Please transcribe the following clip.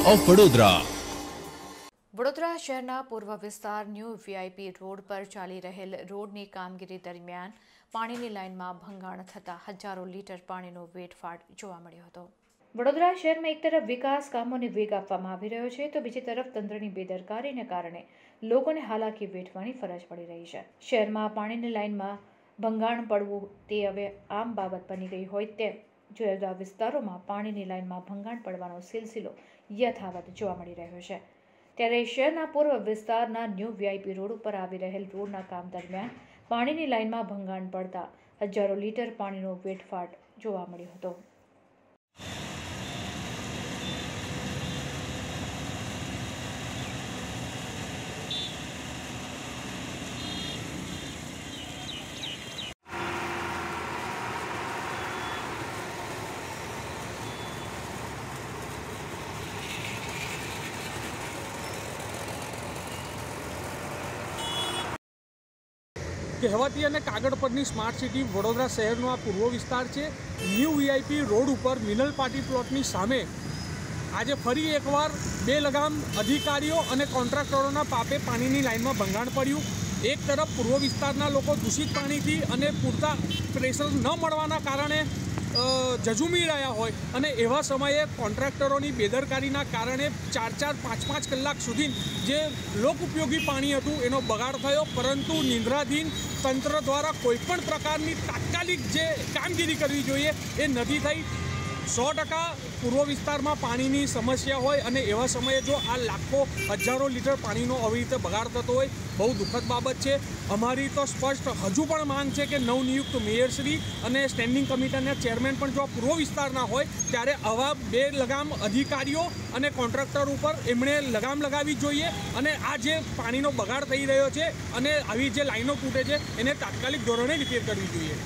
Of Vadodara. Vadodara शहरना पूर्व विस्तार new VIP road पर चाली रहेल रोडनी कामगीरी दरमियान पाणीनी लाइनमां भंगाण थता हजारों लीटर पाणीनो वेठफाट जोवा मळ्यो हतो। वडोदरा शહેરમાં એક તરફ વિકાસ કામોને વેગ આપવામાં આવી રહ્યો છે તો બીજી તરફ તંત્રની બેદરકારીને કારણે લોકોને હાલાકી વેઠવાની ફરજ પડી રહી છે। શહેરમાં પાણીની લાઇનમાં ભંગાણ પડવું તે હવે આમ બાબત બની ગઈ હોય તેમ જુદા જુદા વિસ્તારોમાં પાણીની લાઇનમાં ભંગાણ પડવાનો સિલસિલો યથાવત જોવા મળી રહ્યો છે। ત્યારે શહેરના પૂર્વ વિસ્તારના ન્યૂ વીઆઈપી રોડ ઉપર આવી રહેલ રોડના કામ દરમિયાન પાણીની લાઇનમાં ભંગાણ પડતા હજારો લીટર પાણીનો વેઠફાટ જોવા મળ્યો હતો। કહેવાતી અને કાગળ પરની સ્માર્ટ સિટી વડોદરા શહેરનો આ પૂર્વ વિસ્તાર છે। ન્યૂ વીઆઈપી રોડ ઉપર મિનલ પાર્ટી પ્લોટની સામે આજે ફરી એકવાર બે લગામ અધિકારીઓ અને કોન્ટ્રાક્ટરોના પાપે પાણીની લાઇનમાં ભંગાણ પડ્યું। એક તરફ પૂર્વ વિસ્તારના લોકો દૂષિત પાણીથી અને પૂરતા પ્રેશર ન મળવાના કારણે ઝઝૂમી રહ્યા હોય અને એવા સમયે કોન્ટ્રાક્ટરોની બેદરકારીના કારણે 4-5 કલાક સુધી જે લોક ઉપયોગી પાણી હતું એનો બગાડ થયો, પરંતુ નિંદ્રાધીન તંત્ર દ્વારા કોઈપણ પ્રકારની તાત્કાલિક જે કામગીરી કરવી જોઈએ એ નથી થઈ। 100% પૂર્વ વિસ્તારમાં પાણીની સમસ્યા હોય અને એવા સમયે જો આ લાખો હજારો લીટર પાણીનો આવી રીતે બગાડ થતો હોય બહુ દુઃખદ બાબત છે। અમારી તો સ્પષ્ટ હજુ પણ માંગ છે કે નવનિયુક્ત મેયરશ્રી અને સ્ટેન્ડિંગ કમિટીના ચેરમેન પણ જો પૂર્વ વિસ્તારના હોય ત્યારે આવા બે લગામ અધિકારીઓ અને કોન્ટ્રાક્ટર ઉપર એમણે લગામ લગાવવી જોઈએ અને આ જે પાણીનો બગાડ થઈ રહ્યો છે અને આવી જે લાઈનો તૂટે છે એને તાત્કાલિક ધોરણે રિપેર કરવી જોઈએ।